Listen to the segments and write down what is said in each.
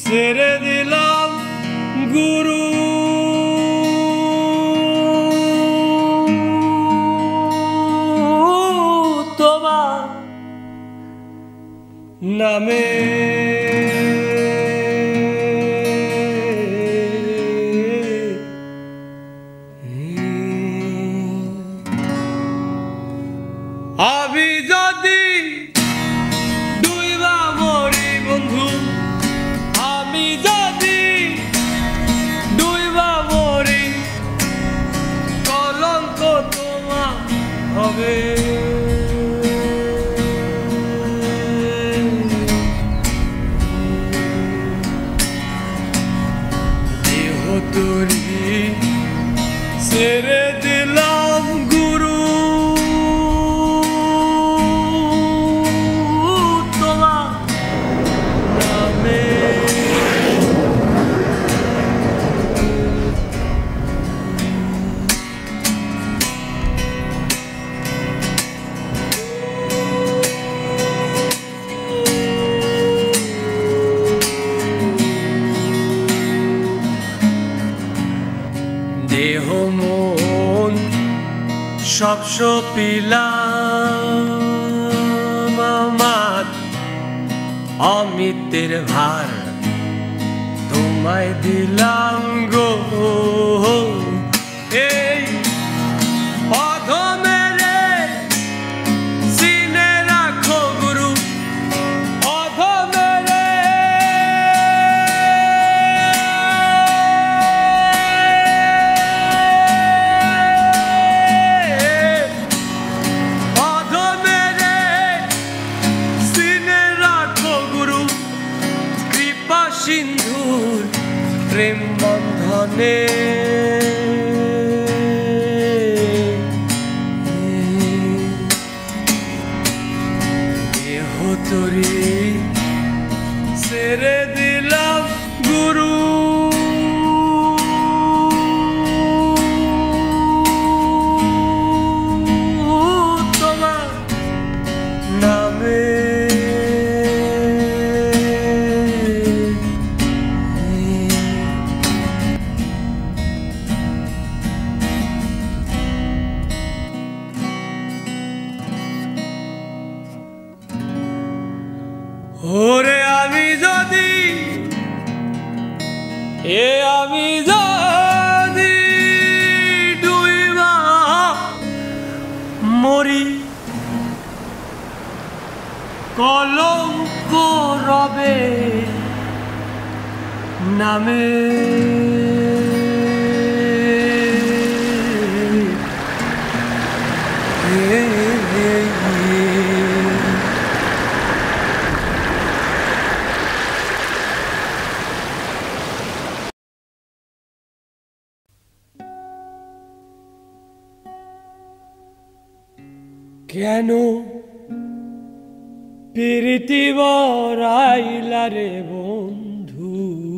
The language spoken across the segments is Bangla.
ছেড়ে দিলাম গুরু তোমার নামে আমি যদি ডুইবা মরি বন্ধু আমি যদি ডুইবা মরি কলঙ্ক তোমার হবে দেহ তোরি ছেড়ে দিলাম গুরু দেহ মন সব সপিলাম আমার অমিতের ভার তোমায় দিলাম গো এই অধমেরে চিনে রাখো গুরু অধমেরে অধমেরে চিনে রাখো গুরু কৃপা সিন্ধুর প্রেম বন্ধনে দেহ তোরি ছেড়ে দিলাম গুরু তোমার নামে ওরে আমি যদি ডুইবা মরি কলঙ্ক রবে নামে কেন প্রীতি বরাইলা রে বন্ধু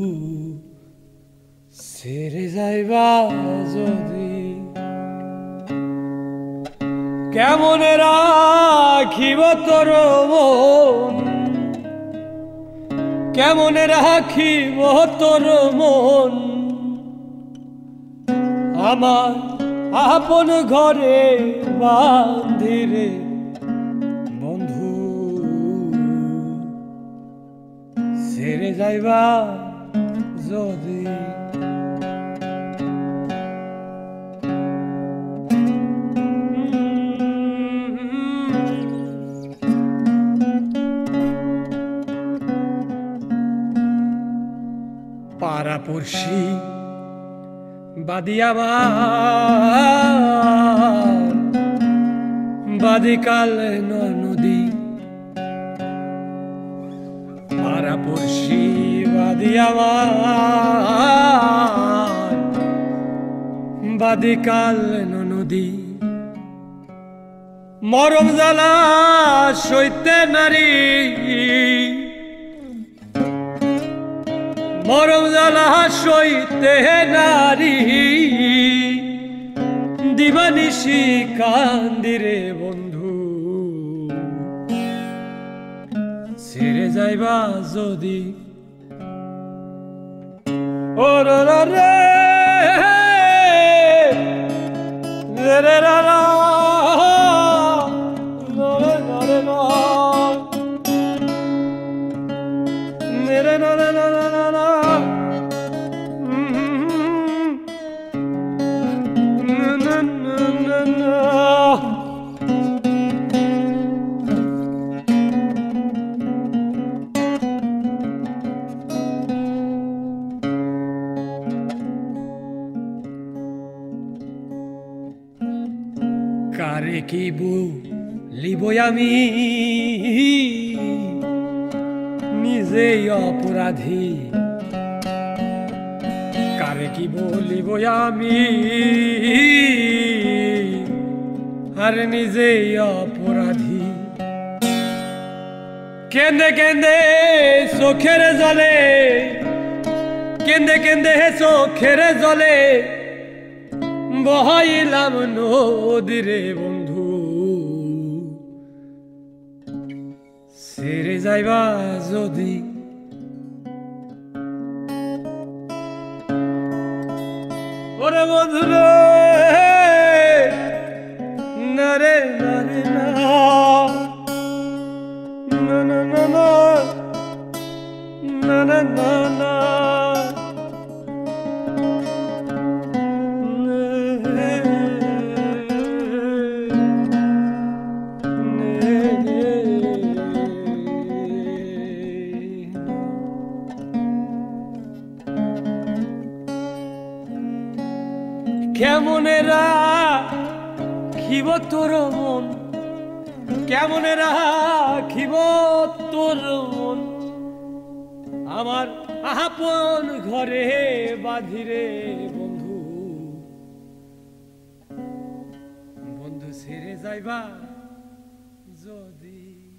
ছেড়ে যাইবা যদি কেমন রাখিব তোর মন কেমন রাখিব তোর মন আমার আপন ঘরে বান্ধিরে বন্ধু ছেড়ে যাইবা যদি পাড়াপড়শি বাদি আমার বাদিকাল নদী পাড়াপড়শি বাদি আমার বাদিকাল নদী মরম জ্বালা সইতে নারী মরম জ্বালা সইতে নারী দিবানিশি কান্দিরে বন্ধু ছেড়ে যাইবা যদি ও রে রে রে রে রে রে কারে কি বলিব আমি নিজেই অপরাধী কারে কি বলিব আমি আর নিজেই অপরাধী কেন্দে কেন্দে চোখের জলে কেন্দে কেন্দে চোখের জলে বহাইলাম নদীরে বন্ধু ছেড়ে যাইবা যদি ওরে বন্ধু রে না রে না রে না না না না না না না না কেমনে রাখিব তোর মন কেমনে রাখিব তোর মন আমার আপন ঘরে বাঁধিরে বন্ধু বন্ধু ছেড়ে যাইবা যদি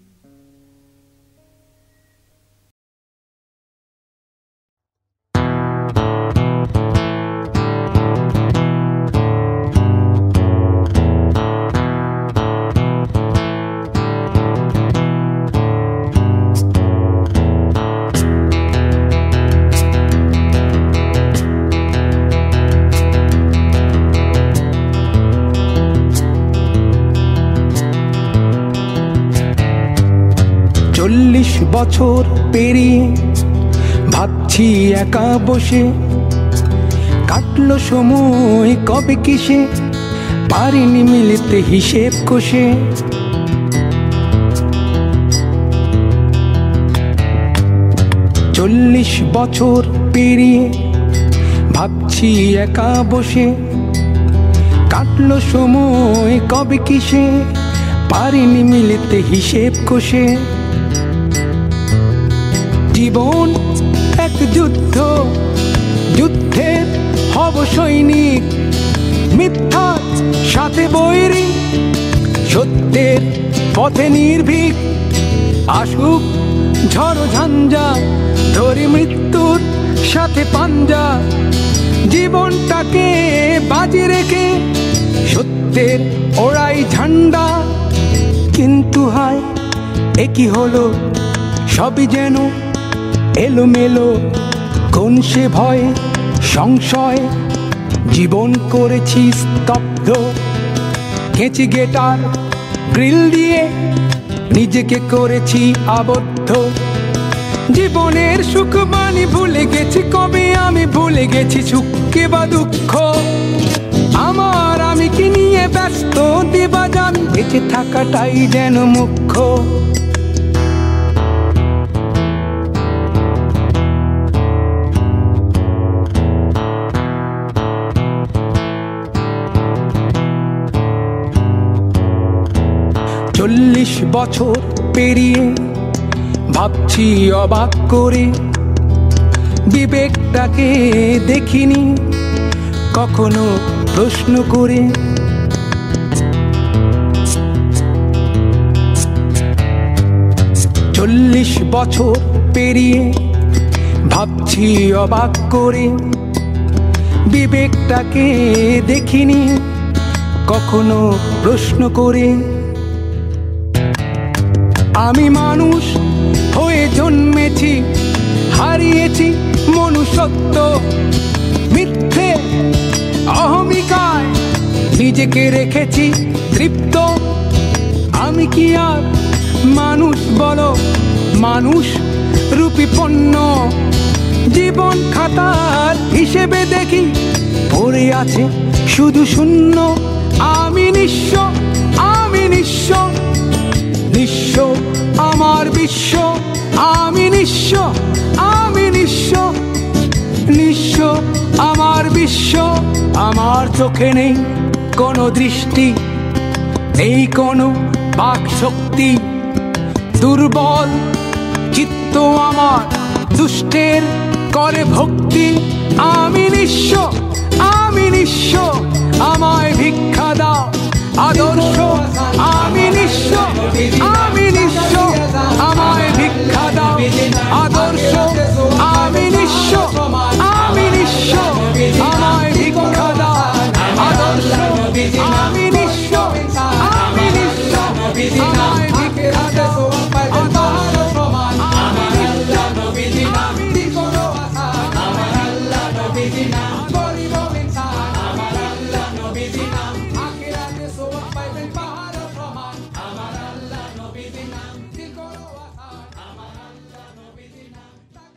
বছর পেরিয়ে ভাবছি একা বসে কাটলো সময় কবে কিসে পারিনি মিলতে হিসেব কষে 40 বছর পেরিয়ে ভাবছি একা বসে কাটলো সময় কবে কিসে পারিনি মিলতে হিসেব কষে জীবন এক যুদ্ধ যুদ্ধের হব সৈনিক মিথ্যার সাথে বৈরী সত্যের পথে নির্ভীক আসুক ঝড় ঝঞ্ঝা ধরে মৃত্যুর সাথে পাঞ্জা জীবনটাকে বাজি রেখে সত্যের ওড়াই ঝান্ডা কিন্তু হায় একই হলো সবই যেন এলোমেলো কোন সে ভয় সংশয় জীবন করেছি স্তব্ধ কেঁচি গেটার গ্রিল দিয়ে নিজেকে করেছি আবদ্ধ জীবনের সুখ বাণী ভুলে গেছি কবে আমি ভুলে গেছি সুখকে বা দুঃখ আমার আমি কি নিয়ে ব্যস্ত দিবাজান বেঁচে থাকাটাই যেন মুখ্য 40 বছর পেরিয়ে ভাবছি অবাক করে বিবেকটাকে দেখিনি কখনো প্রশ্ন করে 40 বছর পেরিয়ে ভাবছি অবাক করে বিবেকটাকে দেখিনি কখনো প্রশ্ন করে আমি মানুষ হয়ে জন্মেছি হারিয়েছি মনুষ্য সত্য মিথ্যে অহমিকায় নিজেকে রেখেছি তৃপ্ত। আমি কি আর মানুষ বলো, মানুষ রূপী পণ্য? জীবন খাতার হিসেবে দেখি পড়ে আছে শুধু শূন্য। আমি নিঃস্ব, আমি নিঃস্ব, নিঃস্ব আমার বিশ্ব। আমি নিঃস্ব, আমি নিঃস্ব, নিঃস্ব আমার বিশ্ব। আমার চোখে নেই কোনো দৃষ্টি, নেই কোনো বাক শক্তি। দুর্বল চিত্ত আমার দুষ্টের করে ভক্তি। আমি নিঃস্ব, আমি নিঃস্ব, আমায় ভিক্ষা দাও আদর্শ। আমি নিঃস্ব, আমি নিঃস্ব, আমায় ভিক্ষা দাও আদর্শ। আমি নিঃস্ব, আমি নিঃস্ব, আমায় ভিক্ষা দাও আদর্শ। আমি নিঃস্ব, আমি নিঃস্ব, আমায় ভিক্ষা দাও আদর্শ। আমি নিঃস্ব, আমি নিঃস্ব, আমার আল্লাহ নবীজি নাম গরিব ইনসান, আমার আল্লাহ নবীজি নাম আখিরাতে সওয়াব পাইবেন পাহাড় সমান। আমার আল্লাহ নবীজি নাম দিল করো আসান, আমার আল্লাহ নবীজি নাম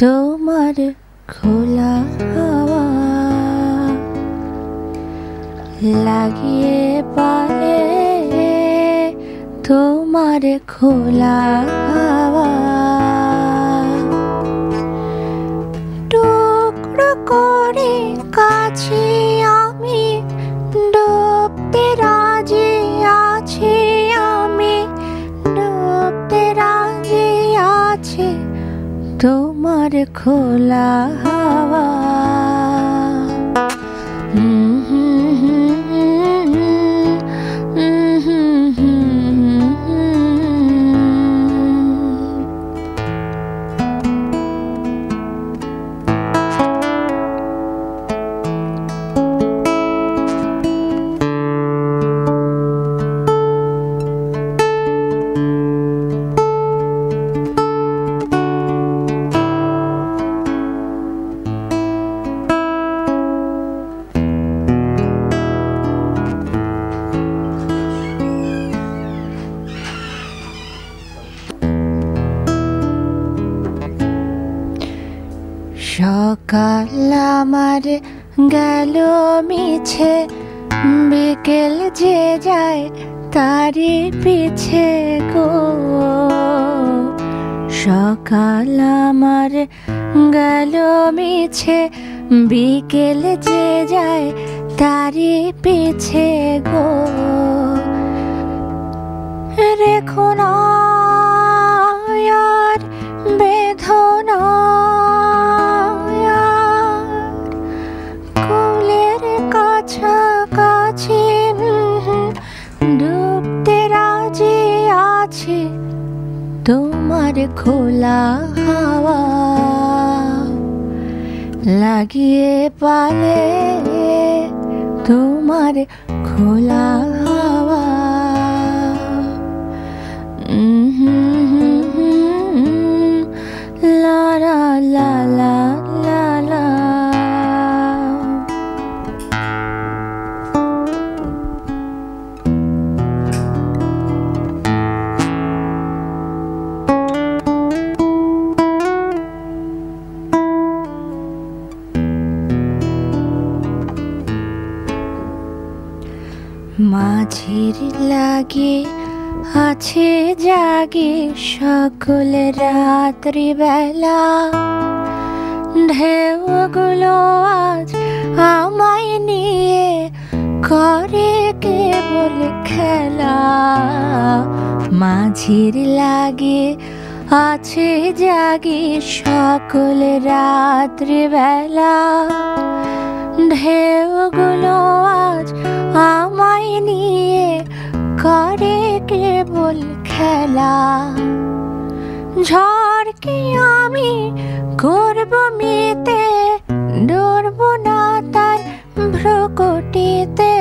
তোমার খোলা হাওয়া লাগিয়ে পালে তোমার খোলা হাওয়া টুকরো করে কাছে আমি ডুবতে রাজি আছি আমি ডুবতে রাজি আছি তোমার খোলা হাওয়া সকাল আমার গেল মিছে বিকেল যে যায় তারি পিছে গো সকাল আমার গেল মিছে বিকেল যে যায় তারি পিছে গো রেখো না আর বেদনা কাছাকাছি ডুবতে রাজি আছি তোমার খোলা হাওয়া লাগিয়ে পালে তোমার খোলা হাওয়া লা লা লা লা লা লা মাঝির লাগে আছে জাগে সকল রাত্রি বেলা ঢেউগুলো আজ আমায় নিয়ে করে কেবল খেলা মাঝির লাগে আছে জাগে সকল রাত্রি বেলা ঢেউগুলো আজ আমায় নিয়ে করে কেবল খেলা ঝড়কে আমি করব মিতে ডরব না তার ভ্রুকুটিতে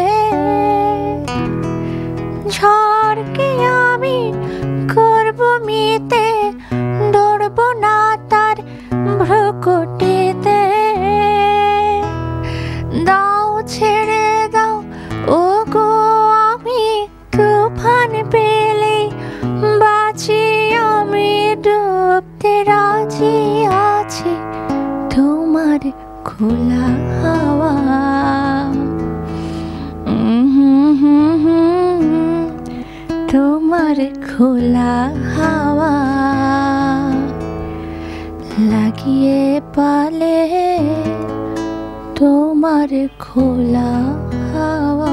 ঝড়কে আমি করব মিতে ডরব না তার ভ্রুকুটিতে দাও ছেড়ে দাও ও গো আমি তুফান পেলে বাঁচি আমি ডুবতে রাজি আছি তোমার খোলা হাওয়া তোমার খোলা হাওয়া লাগিয়ে পালে তোমার খোলা হাওয়া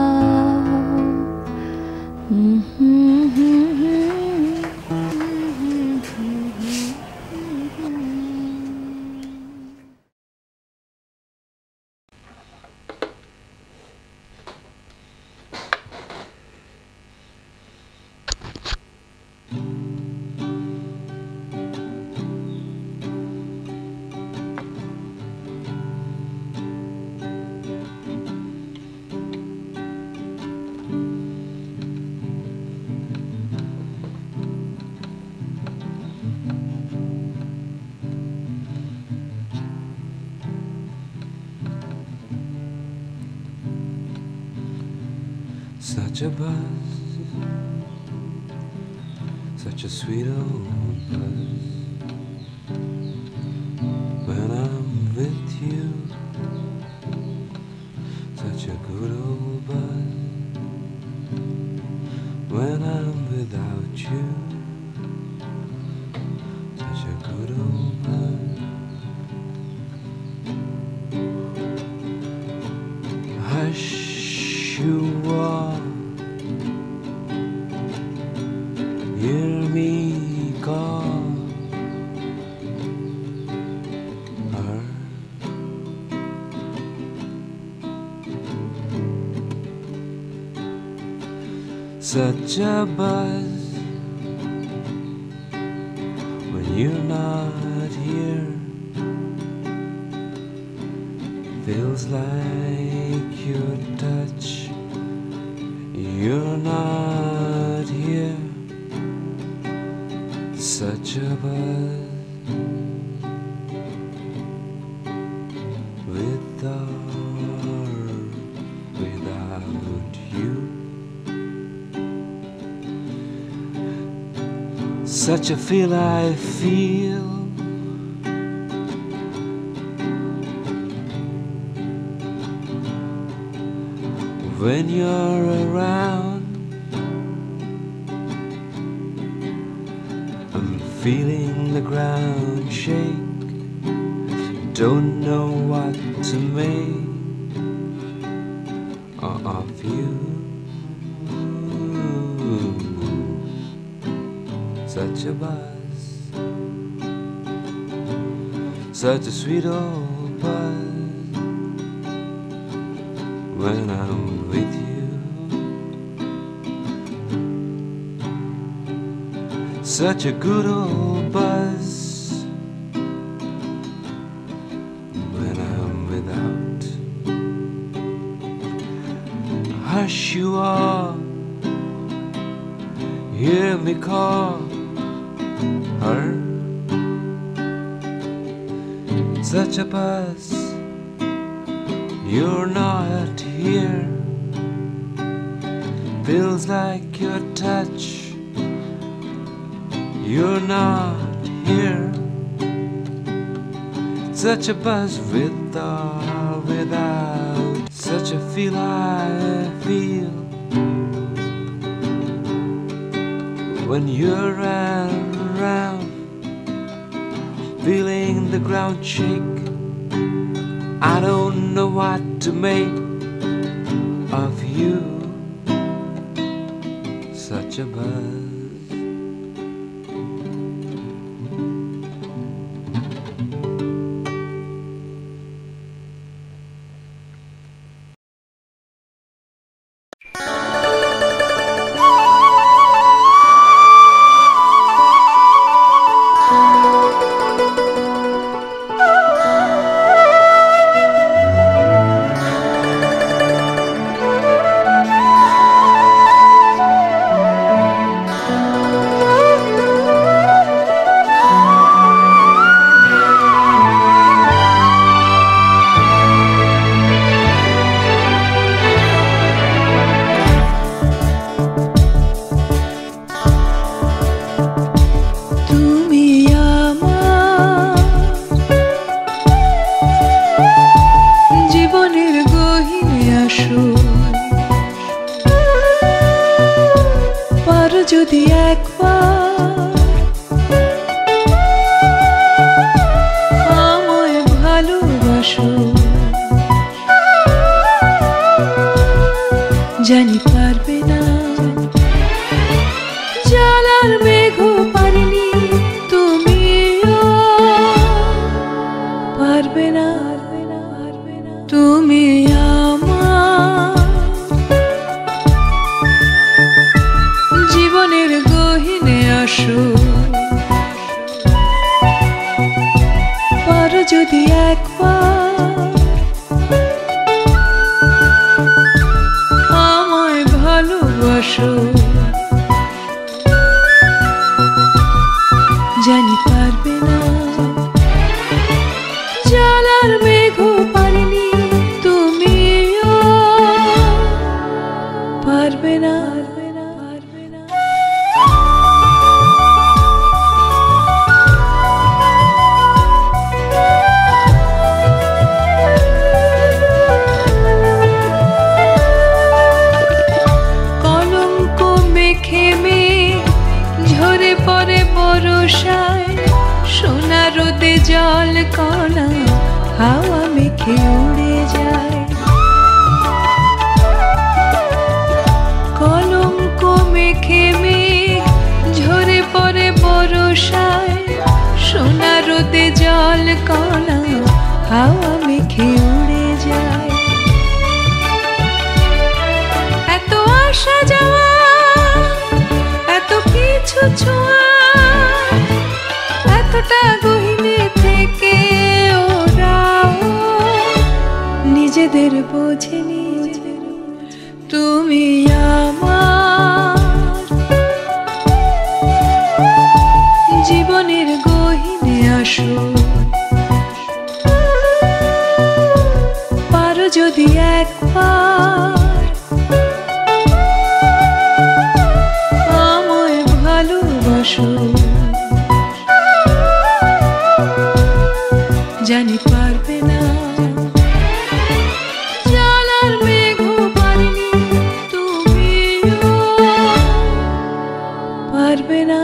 Such a buzz, such a sweet old buzz. you. Such a good old buzz when I'm without you. Such a good old buzz. Hush, you are, hear me call her. Such a buzz when you're not here. Feels like your touch, you're not here. Such a buzz with or without you. Such a feel I feel when you're around. I'm feeling the ground shake, don't know what to make of you. Such a buzz, such a sweet old buzz when I'm with you. Such a good old buzz when I'm without. Hush, you are, hear me call her. Such a buzz, you're not here. Feels like your touch, you're not here. Such a buzz with or without. Such a feel I feel when you're around. Feeling the ground shake, I don't know what to make of you. Such a buzz. যদি একবার আমায় ভালোবাসো, জানি পারবে না জ্বালার মেঘও পারিনি, তুমিও পারবে না, তুমি জীবনের গহীনে আসো, পারো যদি একবার আমায় ভালোবাসো, জানি পারবে না জ্বালার মেঘও পারিনি, তুমিও পারবে না। রোদে জল কণা হাওয়া মেখে উড়ে যায়। কলঙ্ক মেখে মেঘ ঝরে পড়ে বরষায়, সোনা রোদে জল কণা হাওয়া মেখে উড়ে যায়। এত আসা যাওয়া, এত কিছু ছোঁয়া, এতটা গহীনে থেকে ওরাও নিজেদের বোঝেনি। তুমি আমার জীবনের গহীনে আসো, পারো যদি একবার আমায় ভালোবাসো। জানি পারবে না, জল আর মেঘও পারেনি, তুমিও পারবে না।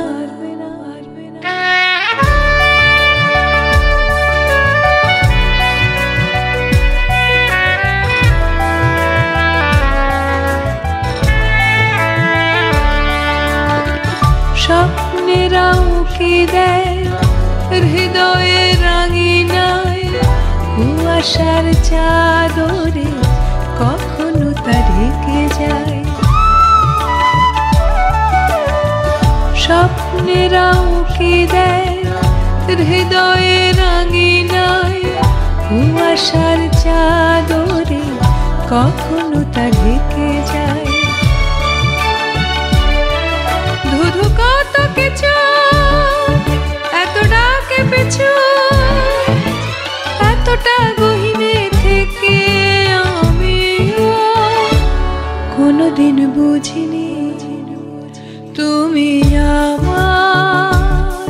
স্বপ্নেরা উকি দেয় হৃদয়ে রাঙিনায়, কুয়াশার চাদরে কখনো তা ঢেকে যায়। স্বপ্নেরা উকি দেয় হৃদয়ে রাঙিনায়, কুয়াশার চাদরে কখনো তা ঢেকে যায়। ধুধু কত কিছু এত ডাকে পিছু, এতটা গহীনে থেকে আমিও কোনোদিন বুঝিনি। তুমি আমার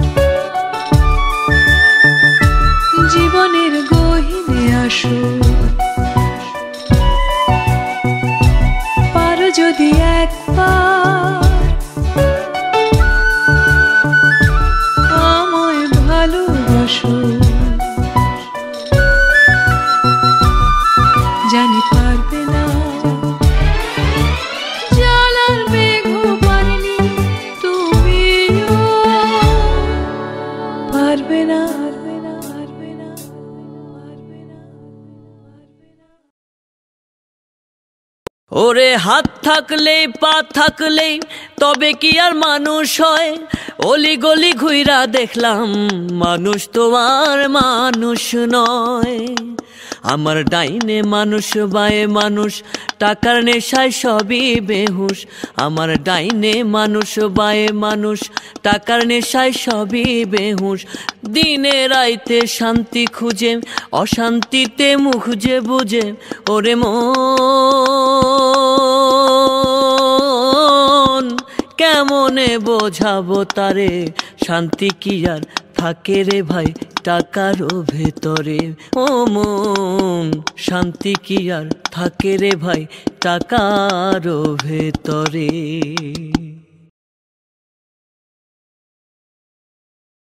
জীবনের গহীনে আসো, পারো যদি একবার আমায় ভালোবাসো। জানি পারবে না, জল আর মেঘও পারেনি, তুমিও পারবে না। ওরে হাত থাকলে পা থাকলে তবে কি আর মানুষ হয়? অলি গলি ঘুইরা দেখলাম মানুষ তো আর মানুষ নয়। আমার ডাইনে মানুষ বায়ে মানুষ, টাকার নেশায় সবই বেহুশ। আমার ডাইনে মানুষ বায়ে মানুষ, টাকার নেশায় সবই বেহুশ। দিনে রাইতে শান্তি খুঁজে অশান্তিতে মুখ যে বুঝে, ওরে মন কেমনে বোঝাবো তারে? শান্তি কি আর থাকে রে ভাই টাকারও ভেতরে? ও মন শান্তি কি আর থাকে রে ভাই টাকারও ভেতরে?